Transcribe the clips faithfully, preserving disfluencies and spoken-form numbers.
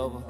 over.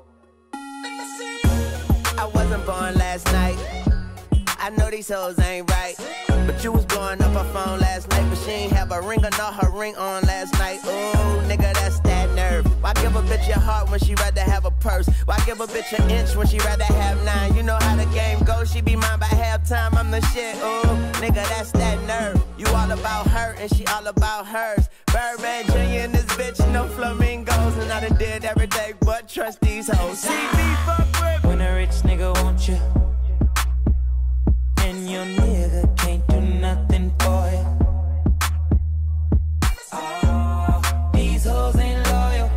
I wasn't born last night. I know these hoes ain't right, but you was blowing up her phone last night, but she ain't have a ring or not her ring on last night. Ooh, nigga, that's that nerve. Why give a bitch your heart when she rather have a purse? Why give a bitch an inch when she rather have nine? You know how the game goes, she be mine by halftime, I'm the shit. Ooh, nigga, that's that nerve. You all about her and she all about hers. Birdman Junior and this bitch, no flamingos, and I done did everything but trust these hoes. See me fuck with When a rich nigga want you, and your nigga can't do nothing for you. Oh, these hoes ain't loyal.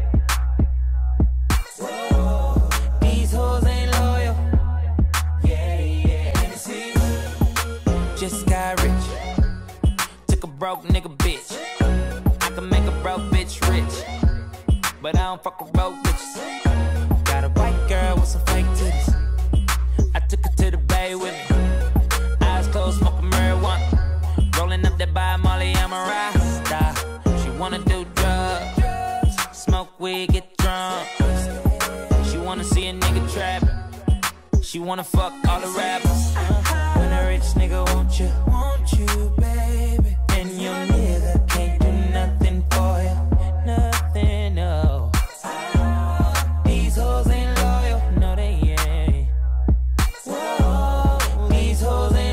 Whoa, these hoes ain't loyal. Yeah, yeah. Let me see. Just got rich. Took a broke nigga bitch. I can make a broke bitch rich, but I don't fuck with broke bitches. Got a white girl with some fake titties. I took her to the bay with me. Close, smoking marijuana, rolling up that by Molly, I'm a rasta. She wanna do drugs, smoke weed, get drunk. She wanna see a nigga trapping. She wanna fuck all the rappers. When a rich nigga want you, want you, baby, and your nigga can't do nothing for you, nothing, no. These hoes ain't loyal, no they ain't. Whoa, these hoes ain't.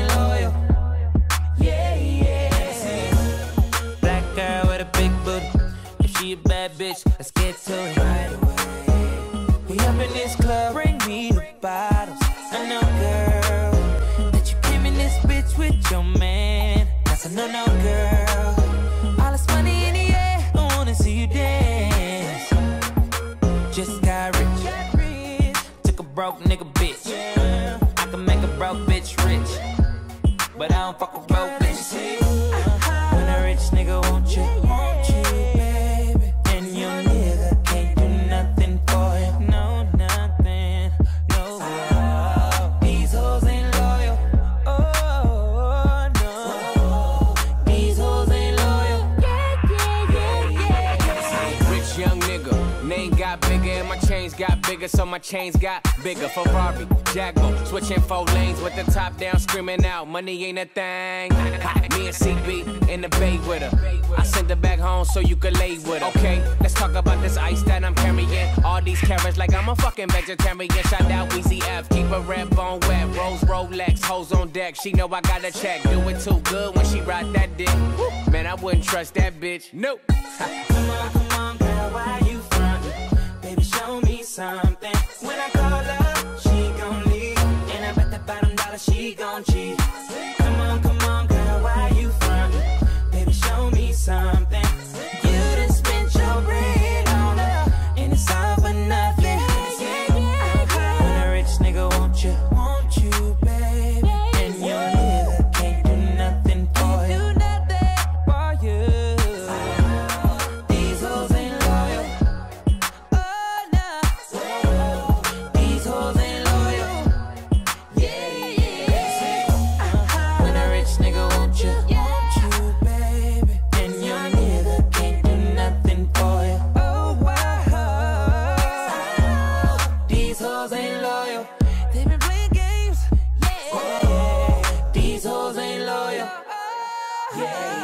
She a bad bitch, let's get to it right away. We up in this club, bring me the bottles. I know, girl, that you came in this bitch with your man. That's a no-no, girl. All this money in the air, I wanna see you dance. Just got rich, took a broke nigga bitch. I can make a broke bitch rich, but I don't fuck with broke bitches. When a rich nigga want you, want you. Got bigger, so my chains got bigger. Ferrari, Jaguar, switching four lanes with the top down, screaming out, money ain't a thing. Me and C B in the bay with her. I sent her back home so you could lay with her. Okay, let's talk about this ice that I'm carrying. All these carrots like I'm a fucking vegetarian. Shout out Weezy F, keep a red bone wet. Rose Rolex, hoes on deck. She know I got a check. Do it too good when she ride that dick. Man, I wouldn't trust that bitch. Nope. Come on, come on, girl, why you frontin'? Baby, show me something. When I call her, she gon' leave, and I bet that bottom dollar she gon' cheat. Come on, come on, girl, why you frontin'? Baby, show me something. You done spent your bread on her, and it's all for nothing. Yeah, yeah, yeah. When a rich nigga want you, want you, baby, and your nigga can't do nothing for you, do nothing for you. These hoes ain't loyal. Ain't loyal. They been playing games. Yeah. These hoes ain't loyal. Yeah.